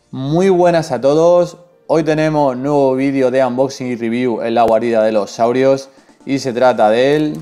Muy buenas a todos, hoy tenemos nuevo vídeo de unboxing y review en la guarida de los saurios y se trata del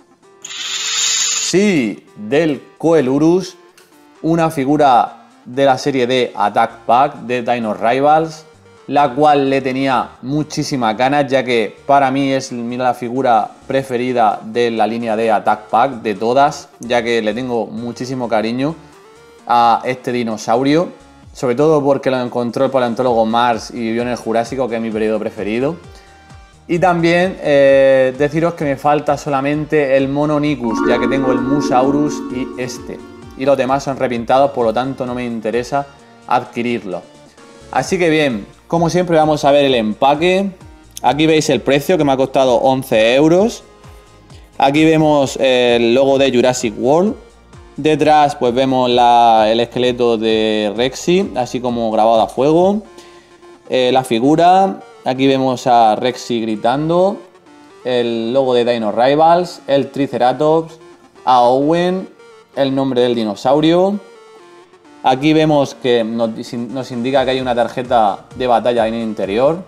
Coelurus, una figura de la serie de Attack Pack de Dino Rivals, la cual le tenía muchísimas ganas, ya que para mí es la figura preferida de la línea de Attack Pack de todas, ya que le tengo muchísimo cariño a este dinosaurio, sobre todo porque lo encontró el paleontólogo Mars y vivió en el Jurásico, que es mi periodo preferido. Y también deciros que me falta solamente el Mononicus, ya que tengo el Musaurus y este. Y los demás son repintados, por lo tanto no me interesa adquirirlo. Así que bien, como siempre vamos a ver el empaque. Aquí veis el precio, que me ha costado 11 euros. Aquí vemos el logo de Jurassic World. Detrás pues vemos el esqueleto de Rexy, así como grabado a fuego. La figura, aquí vemos a Rexy gritando. El logo de Dino Rivals, el Triceratops, a Owen, el nombre del dinosaurio. Aquí vemos que nos indica que hay una tarjeta de batalla en el interior.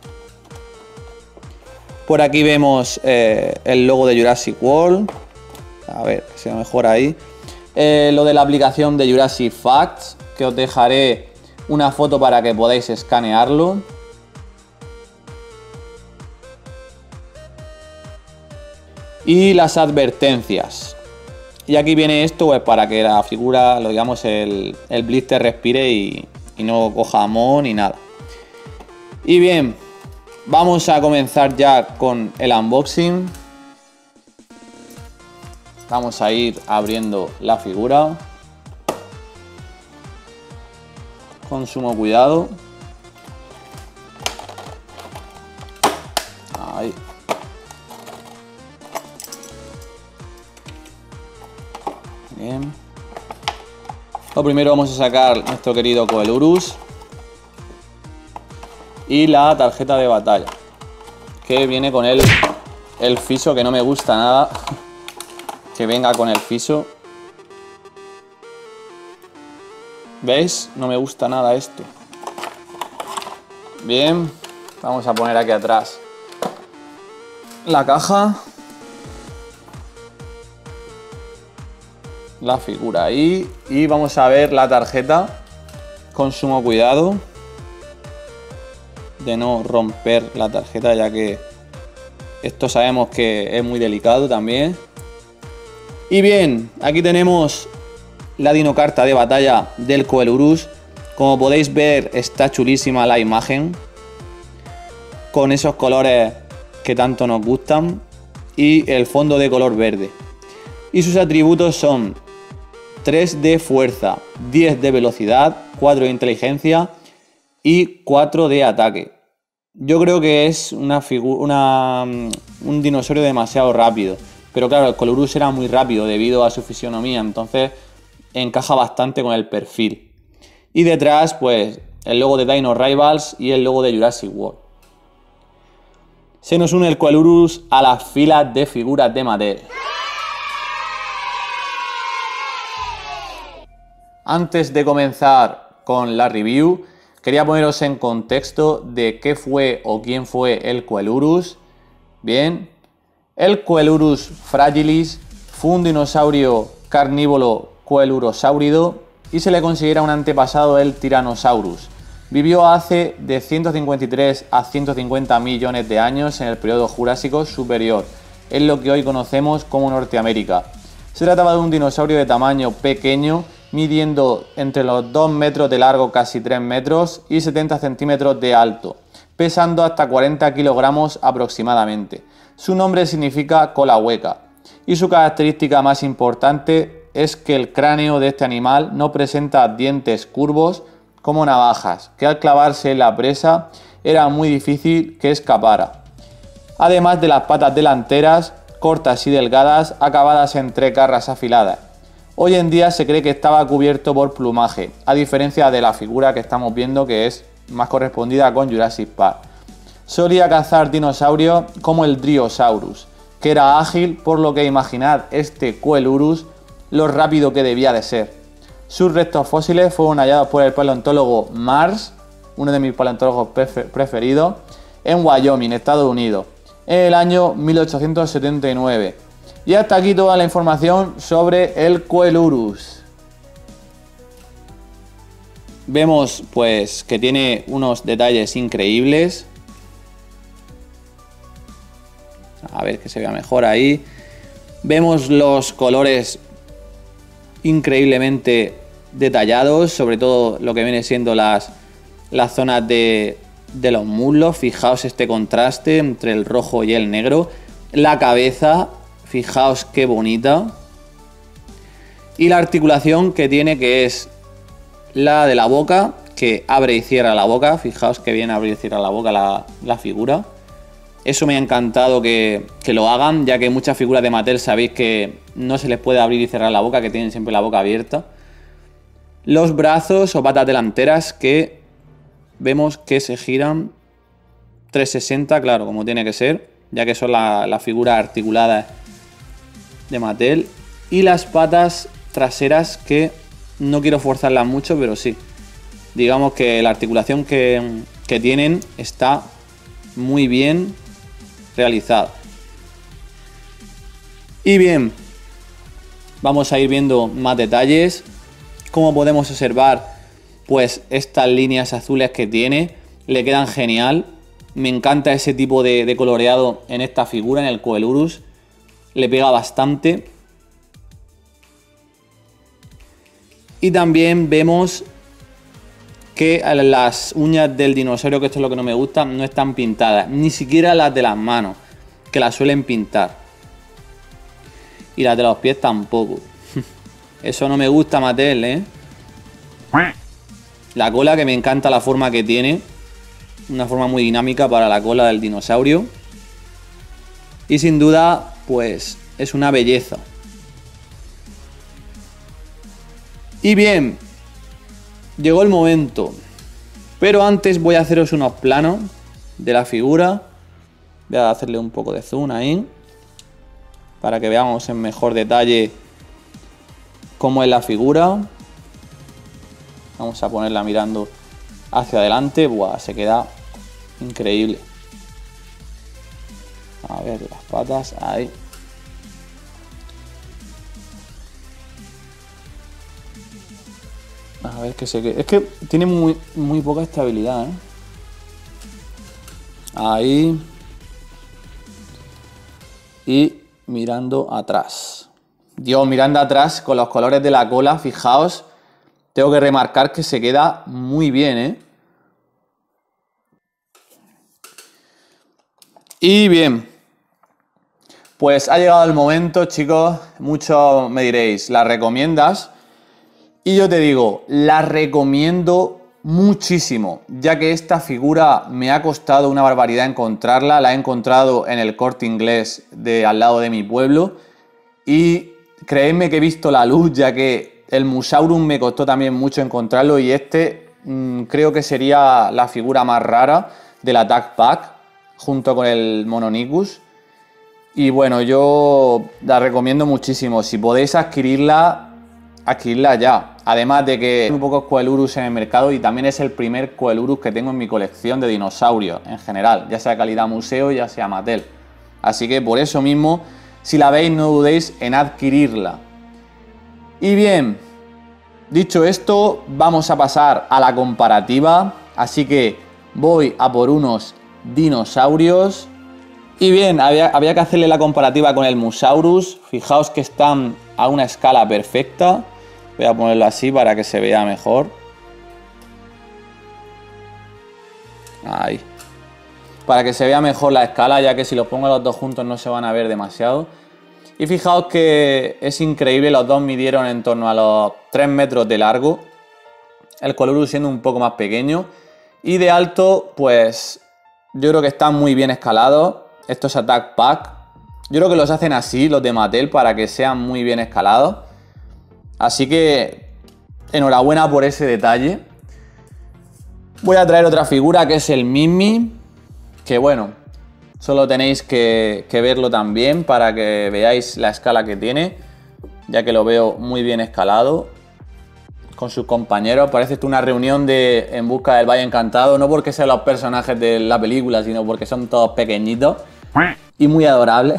Por aquí vemos el logo de Jurassic World. A ver, que sea mejor ahí. Lo de la aplicación de Jurassic Facts, que os dejaré una foto para que podáis escanearlo. Y las advertencias. Y aquí viene esto pues para que la figura, digamos, el blister respire y no coja moho ni nada. Y bien, vamos a comenzar ya con el unboxing. Vamos a ir abriendo la figura con sumo cuidado. Ahí. Bien. Lo primero vamos a sacar nuestro querido Coelurus y la tarjeta de batalla, que viene con el fiso, que no me gusta nada que venga con el fiso. ¿Veis? No me gusta nada esto. Bien, vamos a poner aquí atrás la caja, la figura ahí, y vamos a ver la tarjeta con sumo cuidado de no romper la tarjeta, ya que esto sabemos que es muy delicado también. Y bien, aquí tenemos la dinocarta de batalla del Coelurus. Como podéis ver, está chulísima la imagen, con esos colores que tanto nos gustan, y el fondo de color verde. Y sus atributos son 3 de fuerza, 10 de velocidad, 4 de inteligencia y 4 de ataque. Yo creo que es un dinosaurio demasiado rápido. Pero claro, el Coelurus era muy rápido debido a su fisionomía, entonces encaja bastante con el perfil. Y detrás, pues, el logo de Dino Rivals y el logo de Jurassic World. Se nos une el Coelurus a las filas de figuras de Mattel. Antes de comenzar con la review, quería poneros en contexto de qué fue o quién fue el Coelurus. Bien. El Coelurus fragilis fue un dinosaurio carnívoro coelurosáurido y se le considera un antepasado del Tyrannosaurus. Vivió hace de 153 a 150 millones de años en el periodo Jurásico superior, en lo que hoy conocemos como Norteamérica. Se trataba de un dinosaurio de tamaño pequeño, midiendo entre los 2 metros de largo, casi 3 metros, y 70 centímetros de alto, pesando hasta 40 kilogramos aproximadamente. Su nombre significa cola hueca, y su característica más importante es que el cráneo de este animal no presenta dientes curvos como navajas, que al clavarse en la presa era muy difícil que escapara. Además de las patas delanteras cortas y delgadas, acabadas en 3 garras afiladas. Hoy en día se cree que estaba cubierto por plumaje, a diferencia de la figura que estamos viendo, que es más correspondida con Jurassic Park. Solía cazar dinosaurios como el Driosaurus, que era ágil, por lo que imaginad este Coelurus lo rápido que debía de ser. Sus restos fósiles fueron hallados por el paleontólogo Mars, uno de mis paleontólogos preferidos, en Wyoming, Estados Unidos, en el año 1879. Y hasta aquí toda la información sobre el Coelurus. Vemos pues que tiene unos detalles increíbles. A ver que se vea mejor ahí. Vemos los colores increíblemente detallados, sobre todo lo que viene siendo las zonas de los muslos. Fijaos este contraste entre el rojo y el negro. La cabeza, fijaos qué bonita. Y la articulación que tiene, que es la de la boca, que abre y cierra la boca. Fijaos que bien abre y cierra la boca la figura. Eso me ha encantado que lo hagan, ya que muchas figuras de Mattel sabéis que no se les puede abrir y cerrar la boca, que tienen siempre la boca abierta. Los brazos o patas delanteras que vemos que se giran 360, claro, como tiene que ser, ya que son las figuras articuladas de Mattel. Y las patas traseras que no quiero forzarlas mucho, pero sí. Digamos que la articulación que tienen está muy bien realizada. Y bien, vamos a ir viendo más detalles. Como podemos observar, pues estas líneas azules que tiene le quedan genial. Me encanta ese tipo de coloreado en esta figura, en el Coelurus. Le pega bastante. Y también vemos que las uñas del dinosaurio, que esto es lo que no me gusta, no están pintadas. Ni siquiera las de las manos, que las suelen pintar. Y las de los pies tampoco. Eso no me gusta, Mattel, ¿eh? La cola, que me encanta la forma que tiene. Una forma muy dinámica para la cola del dinosaurio. Y sin duda, pues es una belleza. Y bien, llegó el momento. Pero antes voy a haceros unos planos de la figura. Voy a hacerle un poco de zoom ahí, para que veamos en mejor detalle cómo es la figura. Vamos a ponerla mirando hacia adelante. Buah, se queda increíble. A ver, las patas, ahí. A ver que se quede. Es que tiene muy poca estabilidad, ¿eh? Ahí. Y mirando atrás. Dios, mirando atrás con los colores de la cola, fijaos. Tengo que remarcar que se queda muy bien, ¿eh? Y bien, pues ha llegado el momento, chicos. Muchos me diréis, ¿la recomiendas? Y yo te digo, la recomiendo muchísimo, ya que esta figura me ha costado una barbaridad encontrarla. La he encontrado en el Corte Inglés de al lado de mi pueblo. Y creedme que he visto la luz, ya que el Musaurum me costó también mucho encontrarlo. Y creo que sería la figura más rara del Attack Pack, junto con el Mononicus. Y bueno, yo la recomiendo muchísimo. Si podéis adquirirla ya. Además de que hay muy pocos Coelurus en el mercado y también es el primer Coelurus que tengo en mi colección de dinosaurios en general, ya sea calidad museo, ya sea Mattel. Así que por eso mismo, si la veis, no dudéis en adquirirla. Y bien, dicho esto, vamos a pasar a la comparativa. Así que voy a por unos dinosaurios. Y bien, había que hacerle la comparativa con el Musaurus. Fijaos que están a una escala perfecta. Voy a ponerlo así para que se vea mejor. Ahí. Para que se vea mejor la escala, ya que si los pongo los dos juntos no se van a ver demasiado. Y fijaos que es increíble, los dos midieron en torno a los 3 metros de largo. El Coelurus siendo un poco más pequeño. Y de alto, pues yo creo que están muy bien escalados. Estos Attack Pack, yo creo que los hacen así, los de Mattel, para que sean muy bien escalados. Así que enhorabuena por ese detalle. Voy a traer otra figura que es el Mimi, que bueno, solo tenéis que verlo también para que veáis la escala que tiene, ya que lo veo muy bien escalado. sus compañeros. Parece esto una reunión de En busca del Valle Encantado, no porque sean los personajes de la película, sino porque son todos pequeñitos y muy adorables.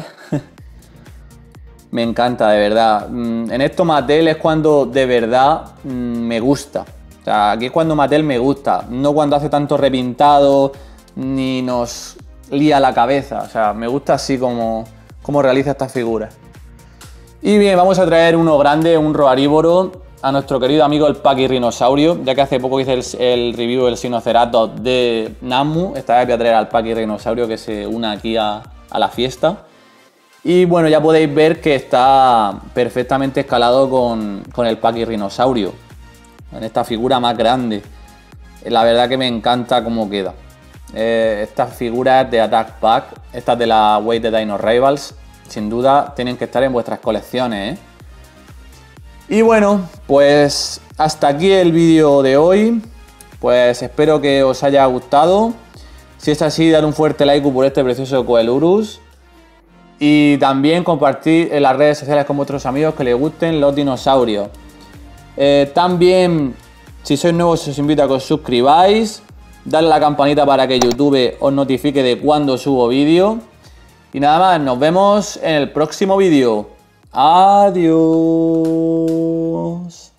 Me encanta, de verdad. En esto Mattel es cuando de verdad me gusta. O sea, aquí es cuando Mattel me gusta, no cuando hace tanto repintado ni nos lía la cabeza. O sea, me gusta así como realiza estas figuras. Y bien, vamos a traer uno grande, un Roarívoro, a nuestro querido amigo el Pachyrhinosaurio, ya que hace poco hice el review del Sinoceratops de Nammu. Esta vez voy a traer al Pachyrhinosaurio que se una aquí a la fiesta. Y bueno, ya podéis ver que está perfectamente escalado con el Pachyrhinosaurio, en esta figura más grande. La verdad que me encanta cómo queda. Estas figuras de Attack Pack, estas de la Way the Dino Rivals, sin duda tienen que estar en vuestras colecciones, ¿eh? Y bueno, pues hasta aquí el vídeo de hoy. Pues espero que os haya gustado. Si es así, dar un fuerte like por este precioso Coelurus. Y también compartir en las redes sociales con vuestros amigos que les gusten los dinosaurios. También, si sois nuevos, os invito a que os suscribáis. Darle a la campanita para que YouTube os notifique de cuando subo vídeo. Y nada más, nos vemos en el próximo vídeo. Adiós.